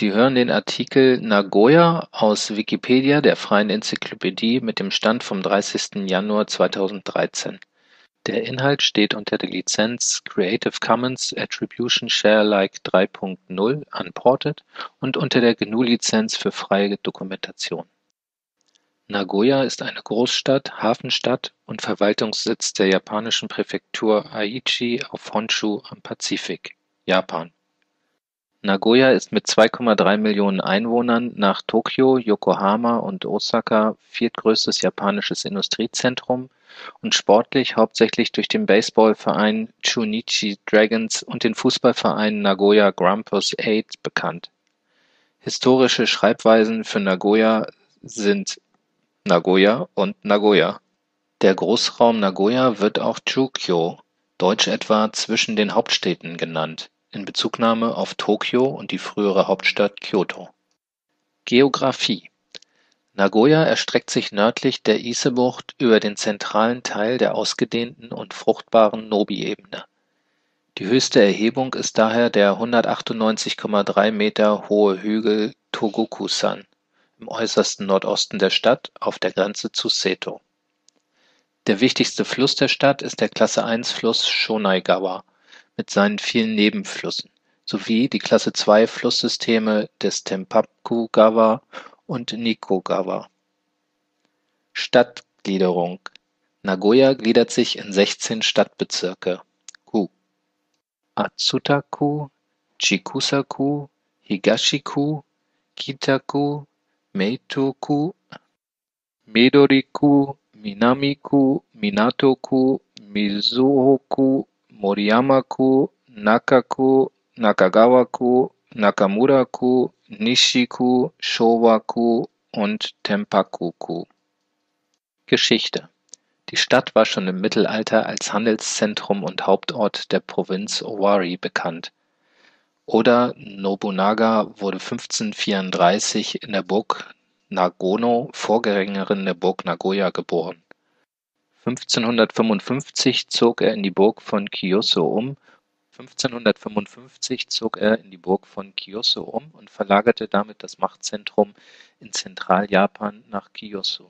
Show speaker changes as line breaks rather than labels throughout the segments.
Sie hören den Artikel Nagoya, aus Wikipedia, der freien Enzyklopädie. Mit dem Stand vom 30. Januar 2013. Der Inhalt steht unter der Lizenz Creative Commons Attribution Share Alike 3 Punkt 0 Unported und unter der GNU-Lizenz für freie Dokumentation. Nagoya ist eine Großstadt, Hafenstadt und Verwaltungssitz der japanischen Präfektur Aichi auf Honshu am Pazifik, Japan. Nagoya ist mit 2,3 Millionen Einwohnern nach Tokio, Yokohama und Osaka viertgrößtes japanisches Industriezentrum und sportlich hauptsächlich durch den Baseballverein Chūnichi Dragons und den Fußballverein Nagoya Grampus Eight bekannt. Historische Schreibweisen für Nagoya sind Nagoya und Nagoya. Der Großraum Nagoya wird auch Chūkyō, deutsch etwa zwischen den Hauptstädten genannt, in Bezugnahme auf Tokio und die frühere Hauptstadt Kyoto. Geographie: Nagoya erstreckt sich nördlich der Ise-Bucht über den zentralen Teil der ausgedehnten und fruchtbaren Nobi-Ebene. Die höchste Erhebung ist daher der 198,3 Meter hohe Hügel Togoku-san im äußersten Nordosten der Stadt auf der Grenze zu Seto. Der wichtigste Fluss der Stadt ist der Klasse-1-Fluss Shonai-gawa mit seinen vielen Nebenflüssen sowie die Klasse-2-Flusssysteme des Tempaku-gawa und Nikko-gawa. Stadtgliederung: Nagoya gliedert sich in 16 Stadtbezirke (ku): Atsuta-ku, Chikusa-ku, Higashi-ku, Kita-ku, Meitō-ku, Midori-ku, Minami-ku, Minato-ku, Mizuho-ku, Moriyama-ku, Naka-ku, Nakagawa-ku, Nakamura-ku, Nishi-ku, Showa-ku und Tempaku-ku. Geschichte: Die Stadt war schon im Mittelalter als Handelszentrum und Hauptort der Provinz Owari bekannt. Oda Nobunaga wurde 1534 in der Burg Nagono, Vorgängerin der Burg Nagoya, geboren. 1555 zog er in die Burg von Kiyosu um und verlagerte damit das Machtzentrum in Zentraljapan nach Kiyosu.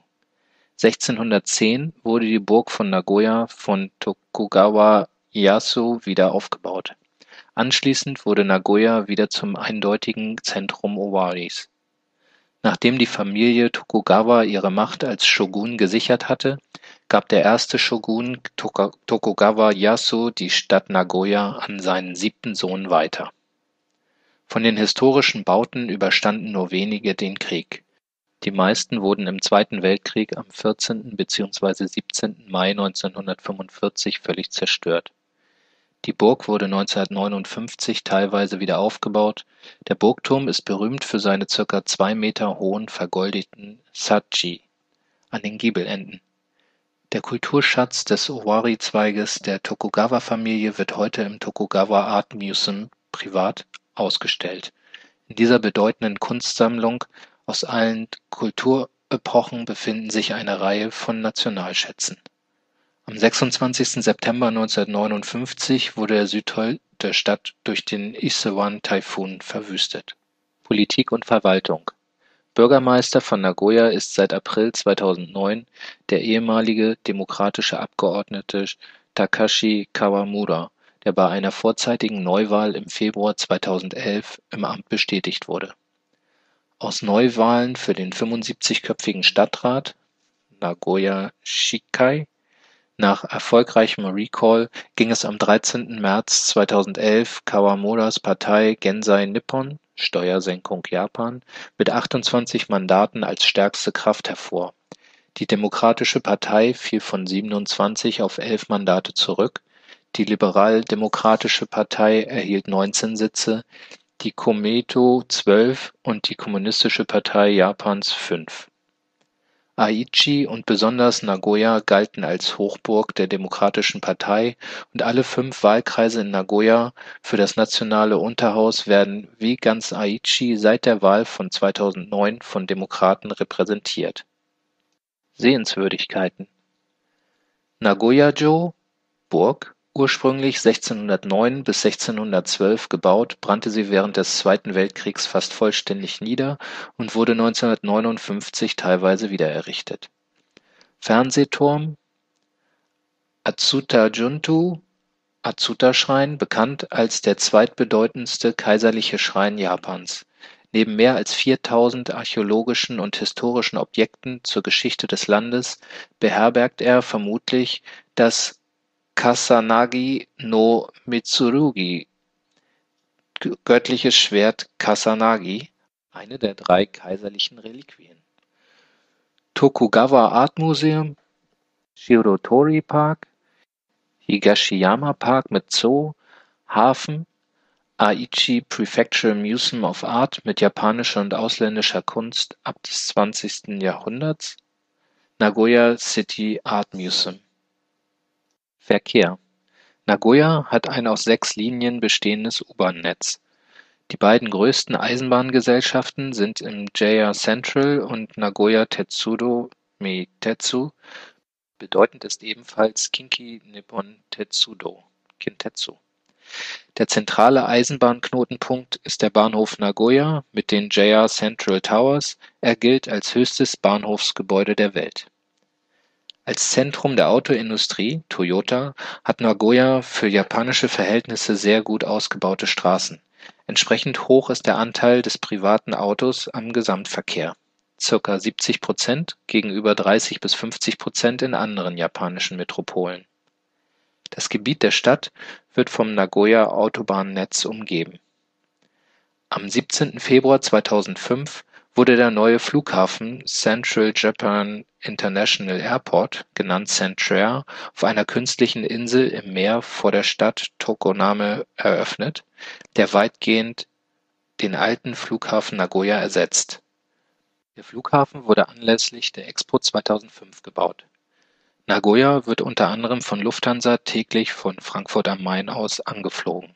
1610 wurde die Burg von Nagoya von Tokugawa Ieyasu wieder aufgebaut. Anschließend wurde Nagoya wieder zum eindeutigen Zentrum Owaris. Nachdem die Familie Tokugawa ihre Macht als Shogun gesichert hatte, gab der erste Shogun Tokugawa Ieyasu die Stadt Nagoya an seinen 7. Sohn weiter. Von den historischen Bauten überstanden nur wenige den Krieg. Die meisten wurden im Zweiten Weltkrieg am 14. bzw. 17. Mai 1945 völlig zerstört. Die Burg wurde 1959 teilweise wieder aufgebaut. Der Burgturm ist berühmt für seine ca. 2 Meter hohen vergoldeten Shachi an den Giebelenden. Der Kulturschatz des Owari-Zweiges der Tokugawa-Familie wird heute im Tokugawa Art Museum privat ausgestellt. In dieser bedeutenden Kunstsammlung aus allen Kulturepochen befinden sich eine Reihe von Nationalschätzen. Am 26. September 1959 wurde der Südteil der Stadt durch den Ishiwan-Taifun verwüstet. Politik und Verwaltung: Bürgermeister von Nagoya ist seit April 2009 der ehemalige demokratische Abgeordnete Takashi Kawamura, der bei einer vorzeitigen Neuwahl im Februar 2011 im Amt bestätigt wurde. Aus Neuwahlen für den 75-köpfigen Stadtrat Nagoya Shikai nach erfolgreichem Recall ging es am 13. März 2011 Kawamuras Partei Genzei Nippon (Steuersenkung Japan) mit 28 Mandaten als stärkste Kraft hervor. Die Demokratische Partei fiel von 27 auf 11 Mandate zurück, die Liberal-Demokratische Partei erhielt 19 Sitze, die Komeito 12 und die Kommunistische Partei Japans 5. Aichi und besonders Nagoya galten als Hochburg der Demokratischen Partei und alle 5 Wahlkreise in Nagoya für das nationale Unterhaus werden wie ganz Aichi seit der Wahl von 2009 von Demokraten repräsentiert. Sehenswürdigkeiten: Nagoya-jo, Burg, Ursprünglich 1609 bis 1612 gebaut, brannte sie während des Zweiten Weltkriegs fast vollständig nieder und wurde 1959 teilweise wiedererrichtet. Fernsehturm Atsuta-Junto Atsuta-Schrein, bekannt als der zweitbedeutendste kaiserliche Schrein Japans. Neben mehr als 4000 archäologischen und historischen Objekten zur Geschichte des Landes beherbergt er vermutlich das Kusanagi no Mitsurugi (göttliches Schwert Kusanagi), eine der 3 kaiserlichen Reliquien. Tokugawa Art Museum, Shirotori Park, Higashiyama Park mit Zoo, Hafen, Aichi Prefectural Museum of Art mit japanischer und ausländischer Kunst ab des 20. Jahrhunderts, Nagoya City Art Museum. Verkehr: Nagoya hat ein aus 6 Linien bestehendes U-Bahn-Netz. Die beiden größten Eisenbahngesellschaften sind im JR Central und Nagoya Tetsudo Meitetsu. Bedeutend ist ebenfalls Kinki Nippon Tetsudo (Kintetsu). Der zentrale Eisenbahnknotenpunkt ist der Bahnhof Nagoya mit den JR Central Towers. Er gilt als höchstes Bahnhofsgebäude der Welt. Als Zentrum der Autoindustrie (Toyota) hat Nagoya für japanische Verhältnisse sehr gut ausgebaute Straßen. Entsprechend hoch ist der Anteil des privaten Autos am Gesamtverkehr (ca. 70% gegenüber 30 bis 50% in anderen japanischen Metropolen). Das Gebiet der Stadt wird vom Nagoya-Autobahnnetz umgeben. Am 17. Februar 2005 wurde der neue Flughafen Central Japan International Airport, genannt Centrair, auf einer künstlichen Insel im Meer vor der Stadt Tokoname eröffnet, der weitgehend den alten Flughafen Nagoya ersetzt. Der Flughafen wurde anlässlich der Expo 2005 gebaut. Nagoya wird unter anderem von Lufthansa täglich von Frankfurt am Main aus angeflogen.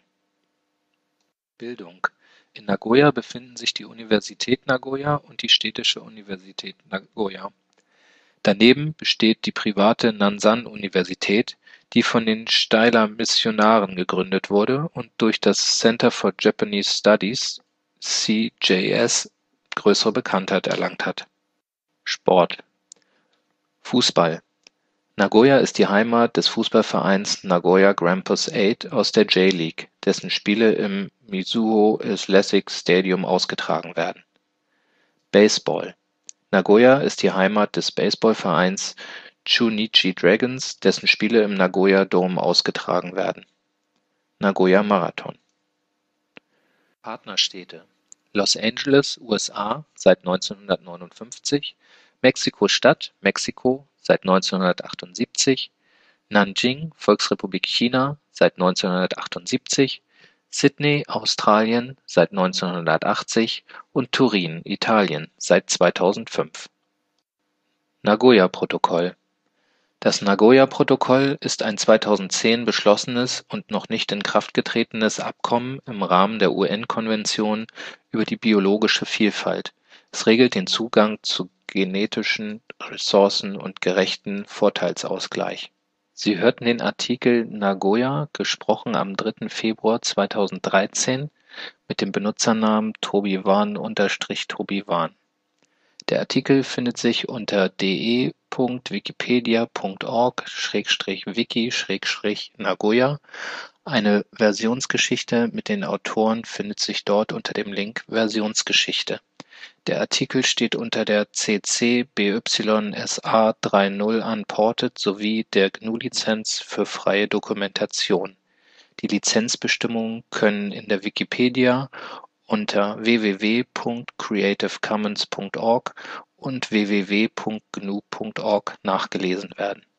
Bildung: In Nagoya befinden sich die Universität Nagoya und die Städtische Universität Nagoya. Daneben besteht die private Nanzan-Universität, die von den Steyler Missionaren gegründet wurde und durch das Center for Japanese Studies (CJS) größere Bekanntheit erlangt hat. Sport: Fußball: Nagoya ist die Heimat des Fußballvereins Nagoya Grampus Eight aus der J-League, dessen Spiele im Mizuho Athletic Stadium ausgetragen werden. Baseball: Nagoya ist die Heimat des Baseballvereins Chūnichi Dragons, dessen Spiele im Nagoya Dome ausgetragen werden. Nagoya Marathon. Partnerstädte: Los Angeles, USA seit 1959, Mexiko-Stadt, Mexiko seit 1978, Nanjing, Volksrepublik China seit 1978, Sydney, Australien seit 1980 und Turin, Italien seit 2005. Nagoya-Protokoll: Das Nagoya-Protokoll ist ein 2010 beschlossenes und noch nicht in Kraft getretenes Abkommen im Rahmen der UN-Konvention über die biologische Vielfalt. Es regelt den Zugang zu genetischen Ressourcen und gerechten Vorteilsausgleich. Sie hörten den Artikel Nagoya, gesprochen am 3. Februar 2013, mit dem Benutzernamen tobiwan_tobiwan. Der Artikel findet sich unter de.wikipedia.org/wiki/Nagoya. Eine Versionsgeschichte mit den Autoren findet sich dort unter dem Link Versionsgeschichte. Der Artikel steht unter der CC-BY-SA 3.0 Unported sowie der GNU-Lizenz für freie Dokumentation. Die Lizenzbestimmungen können in der Wikipedia unter www.creativecommons.org und www.gnu.org nachgelesen werden